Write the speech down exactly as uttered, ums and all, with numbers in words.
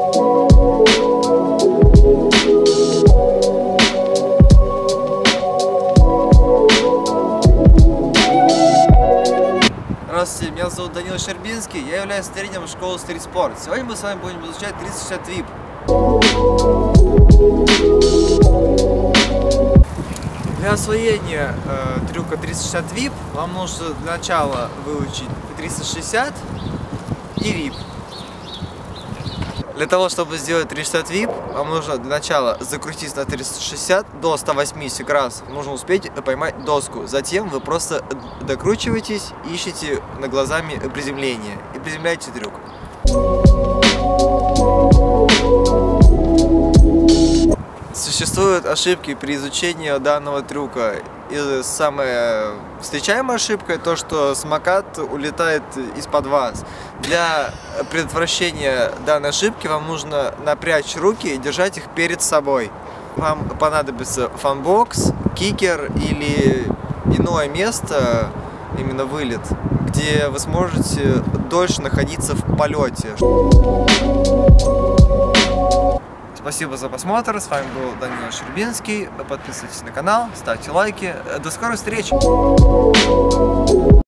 Здравствуйте, меня зовут Данил Щербинский, я являюсь тренером школы Street Sport. Сегодня мы с вами будем изучать триста шестьдесят вип. Для освоения э, трюка триста шестьдесят вип вам нужно для начала выучить триста шестьдесят и вип. Для того, чтобы сделать триста шестьдесят вип, вам нужно для начала закрутить на триста шестьдесят до ста восьмидесяти раз. Нужно успеть поймать доску. Затем вы просто докручиваетесь, ищете на глазами приземление и приземляете трюк. Существуют ошибки при изучении данного трюка. И самая встречаемая ошибка – то, что самокат улетает из-под вас. Для предотвращения данной ошибки вам нужно напрячь руки и держать их перед собой. Вам понадобится фанбокс, кикер или иное место, именно вылет, где вы сможете дольше находиться в полете. Спасибо за просмотр, с вами был Данил Щербинский, подписывайтесь на канал, ставьте лайки, до скорой встречи!